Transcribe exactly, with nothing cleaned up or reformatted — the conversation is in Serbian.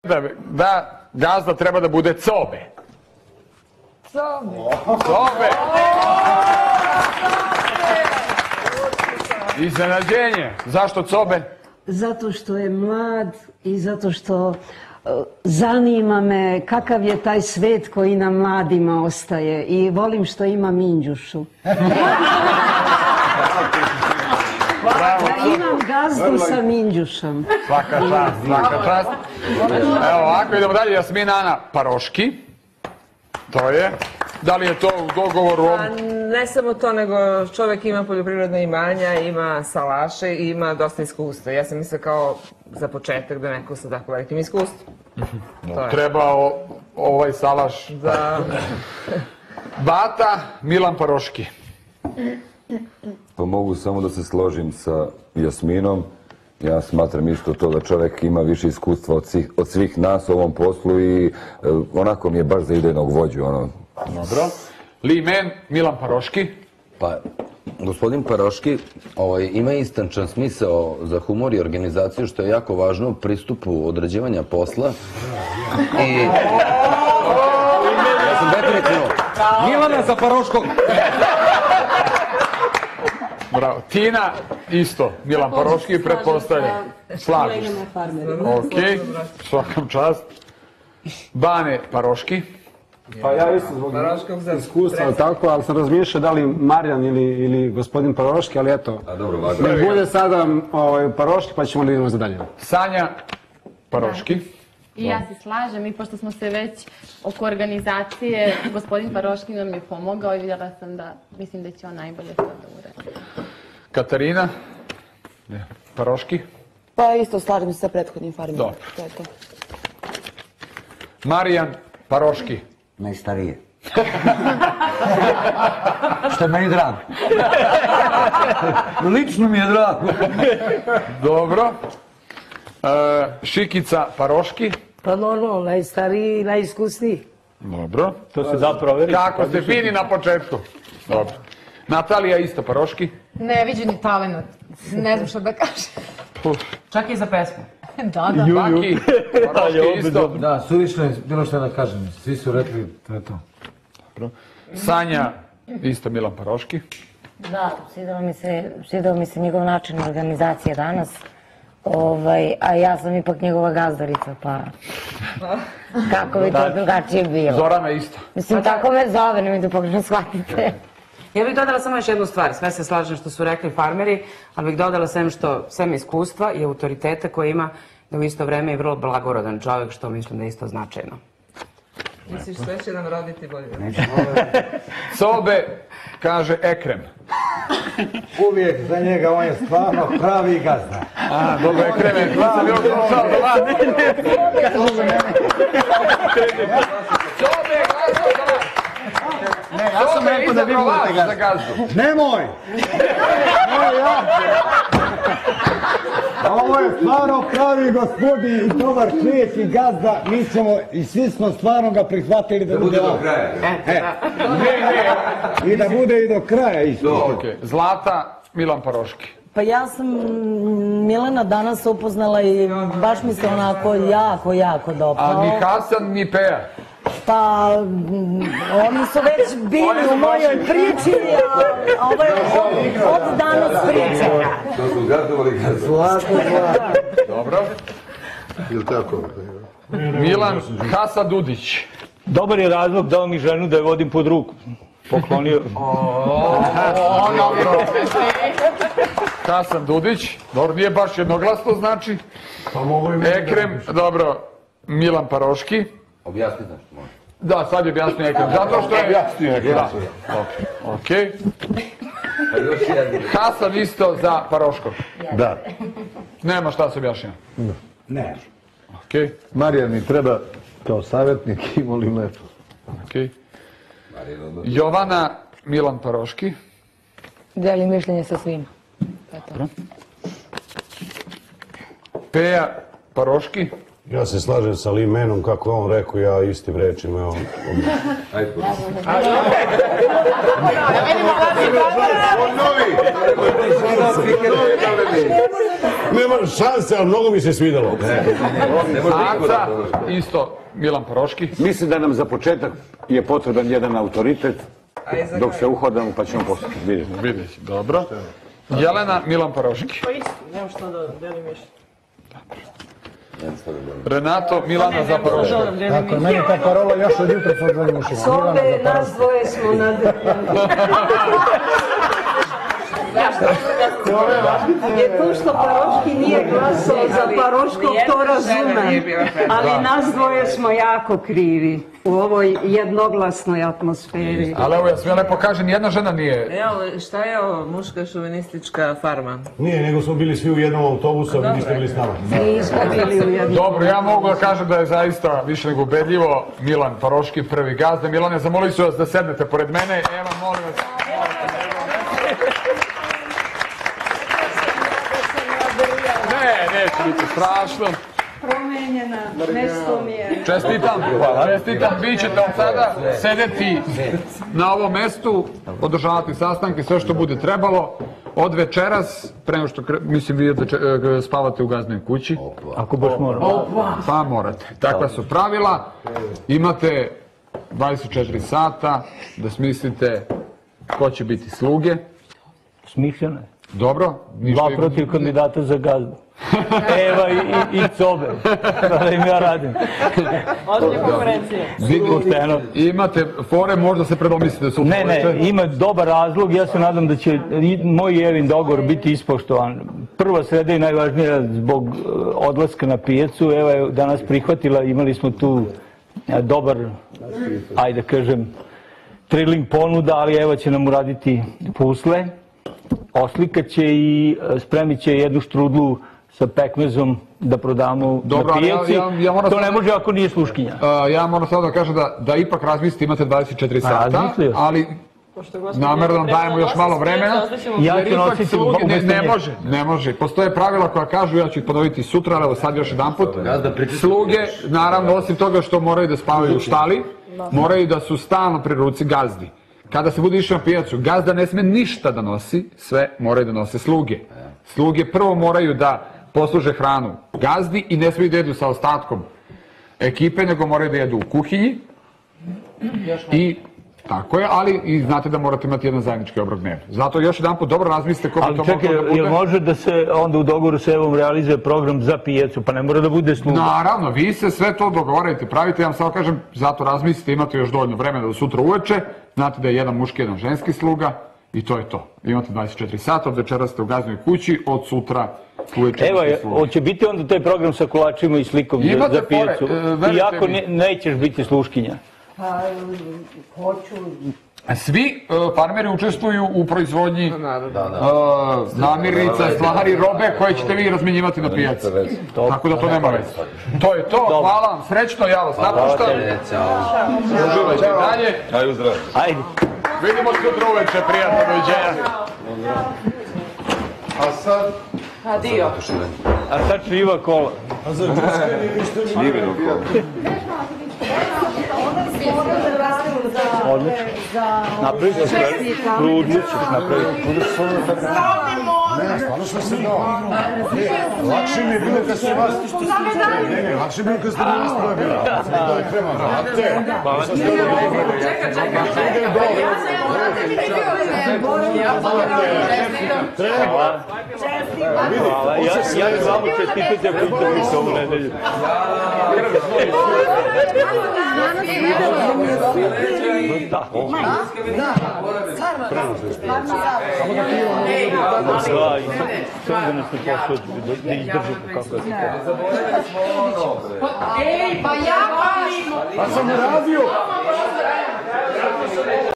da gazda treba da bude Cobe. Cobe. Cobe. Iznenađenje. Zašto Cobe? Zato što je mlad i zato što zanima me kakav je taj svet koji nam mladima ostaje i volim što ima minđušu. Da imam gazdu sa minđušom. Svaka čast, svaka čast. Evo ovako, idemo dalje. Jasmina Ana Paroški. To je. Da li je to u dogovoru? Ne samo to, nego čovek ima poljoprivredna imanja, ima salaše i ima dosta iskustva. Ja sam mislila kao za početak da neko sa tako velikim iskustvom. Treba ovaj salaš. Da. Bata Milan Paroški. Pa mogu samo da se složim sa Jasminom. Ja smatram isto to da čovek ima više iskustva od svih nas u ovom poslu i onako mi je baš za idejnog vođu. Dobro. Li Men Milan Paroški. Pa, gospodin Paroški ima istančan smisao za humor i organizaciju, što je jako važno u pristupu odrađivanja posla. I... Ja sam definitivno... Milana za Paroškog. Bravo. Tina, isto. Milan Paroški, pretpostavlja. Slažiš. Ok, svakam čast. Bane Paroški. Pa ja isto zbog iskustva, tako, ali sam razmišljao da li Marijan ili gospodin Paroški, ali eto. Ne bude sada Paroški, pa ćemo li idemo za dalje. Sanja Paroški. I ja se slažem, i pošto smo se već oko organizacije, gospodin Paroški nam je pomogao i vidjela sam da, mislim da će on najbolje to da uradi. Katarina Paroški. Pa isto slažem se sa prethodnim farmima. Dobro. Marijan Paroški. Najstarije. Što je meni drago. Lično mi je drago. Dobro. Šikica Paroški. Pa normalno, najstariji i najiskusniji. Dobro. To se zapravo veri. Kako ste fini na početku. Dobro. Natalija isto Paroški. Neviđeni talent. Ne znam što da kažem. Čak i za pesmu. Da, da. Baki Paroški isto. Da, suvišno je bilo što da kažem. Svi su rekli to je to. Sanja isto Milan Paroški. Da, svidao mi se njegov način organizacije danas. A ja sam ipak njegova gazdarica, pa kako bi to drugačije bilo. Zorana isto. Mislim, tako me zove, ne mi da pogrešno shvatite. Ja bih dodala samo još jednu stvar. Sve se slažem što su rekli farmeri, ali bih dodala sem što, sem iskustva i autoriteta koje ima, da u isto vreme je vrlo blagorodan čovjek, što mislim da je isto značajno. Misliš sve će nam roditi bolje? Cobe kaže Ekrem. Uvijek za njega on je stvarno pravi gazda. A, dobro, Ekrem je, nisam još došao do vas. Cobe je gazda za vas. Ne, ja sam rekao da vi budete gazda. Nemoj! Nemoj ja! Ovo je stvarno pravi gospodin i dobar čovjek i gazda. Mi ćemo i svi smo stvarno ga prihvatili da bude do kraja. I da bude i do kraja isto. Zlata Milan Paroški. Pa ja sam Milana danas upoznala i baš mi se onako jako, jako dopao. A ni Hasan, ni Peja? Pa, oni su već bili u mojoj priči, a ovo je od danas priča. To su gazdovali gazda. Zlato, zlato. Dobro. Ili tako? Milan Hasa Dudić. Dobar je razlog, dao mi ženu da je vodim pod ruku. Poklonio. Hasan Dudić. Dobro, nije baš jednoglasno, znači. Ekrem, dobro. Milan Paroški. Objasni znaš što može. Da, sad je objasnio Ekrem. Zato što je objasnio Ekrem. Ok. Hasan isto za Paroškog. Da. Nema šta se objašnja. Ne. Ok. Marijan mi treba kao savjetnik i molim lepo. Ok. Jovana Milan Paroški. Delim mišljenje sa svima. Peja Paroški. Ja se slažem sa Li Menom, kako je on rekao, ja istim rečima, evo. Ajde, Nema šanse, ali mnogo mi se svidalo. Aca, isto Milan Paroški. Mislim da nam za početak je potreban jedan autoritet, dok se uhodamo pa ćemo poslati. Vidjeti. Vidjeti, dobro. Jelena, Milan Paroški. Pa isto, nemam što da delim više. Renato, Milana za Paroški. Tako, meni ta parola još od jutra sa odvojenim ušima. Sobe, nas dvoje smo nadrljali. Je to što Paroški nije glasao za Paroškog, to razumem. Ali nas dvoje smo jako krivi u ovoj jednoglasnoj atmosferi. Ali evo, ja sve lepo kažem, jedna žena nije... Evo, šta je ovo muška šovinistička farma? Nije, nego smo bili svi u jednom autobusu, a vi niste bili s nama. Nismo bili u jednom. Dobro, ja mogu da kažem da je zaista više nego ubedljivo Milan Paroški, prvi gazda. Milane, zamolili su vas da sednete pored mene. Evo, molim vas. Ne, neće biti strašno. Promenjena, mesto mi je. Čestitam, čestitam, vi ćete od sada sedeti na ovom mestu, održavati sastanke, sve što bude trebalo. Od večeras, pre nego što, mislim, vi spavate u gazdnoj kući. Ako baš morate. Pa morate. Takva su pravila. Imate dvadeset četiri sata da smislite ko će biti sluge. Smišljeno je. Dobro. Dva protiv kandidata za gazdu. Eva i, i, i Cobe. Da im ja radim. Ozbiljne konkurencije. Pošteno. Imate fore, možda se predomislite. Su ne, ne, ima dobar razlog. Ja se nadam da će moj i Evin dogovor biti ispoštovan. Prva sreda je najvažnija zbog odlaska na pijacu. Eva je danas prihvatila, imali smo tu dobar, ajde kažem, triling ponuda, ali Eva će nam uraditi pusle. Oslikaće i spremit će jednu štrudlu sa pekmezom da prodamo na pijaci. To ne može ako nije sluškinja. Ja moram samo da kažem da ipak razmislite, imate dvadeset četiri sata, ali namerno nam dajemo još malo vremena. Ja ću nositi umesto Ne može, ne može. Postoje pravila koja kažu, ja ću ih ponoviti sutra, ali evo sad još jedan put. Sluge, naravno, osim toga što moraju da spavaju u štali, moraju da su stalno pri ruci gazdi. Kada se bude išao na pijacu, gazda ne sme ništa da nosi, sve moraju da nose sluge. Sluge prvo moraju da posluže hranu gazdi i ne smiju da jedu sa ostatkom ekipe, nego moraju da jedu u kuhinji. I tako je, ali i znate da morate imati jedan zajednički obrok dnevno. Zato još jedan put dobro razmislite ko bi to moglo da bude. Ali čekaj, jel može da se onda u dogovoru sa Evom realizuje program za pijacu, pa ne mora da bude sluga? Naravno, vi se sve to dogovarajte, pravite, ja vam samo kažem, zato razmislite, imate još dovoljno vremena do sutra uveče, znate da je jedan muški, jedan ženski sluga i to je to. Imate dvadeset četiri sata, od večera ste u gazdnoj kući, od sutra uveče Evo, ste sluga. hoće biti onda taj program sa kolačima i slikom za pijacu? Iako nećeš biti sluškinja. Pa, hoću... Svi farmeri učestvuju u proizvodnji namirnica, stvari, robe koje ćete vi razmenjivati na pijaci. Tako da to nema veze. To je to, hvala vam, srećno, ja vas napuštam. Uživajte dalje. Ajde, uzdrav. Ajde. Vidimo se jutro uveče, prijatno, doviđenja. A sad? Adio. A sad šljiva kola. A za džuskanje ništa nije. Šljiveno kola. Odlično. Napravit ću sve. Trudnut ću napraviti. Ne, stvarno smo se dao. Lakše mi je bilo kad ste vas... Ne, ne, lakše mi je kad ste vas pravili. Da je krema, vrate. Hvala. Čekaj, čekaj, Treba. Hvala. Ja ću vama čestitati ako idete ovu nedelju. Da, i samo da nas ne pošlo da izdržite kako je to. Ej, pa ja palim! Pa sam uradio!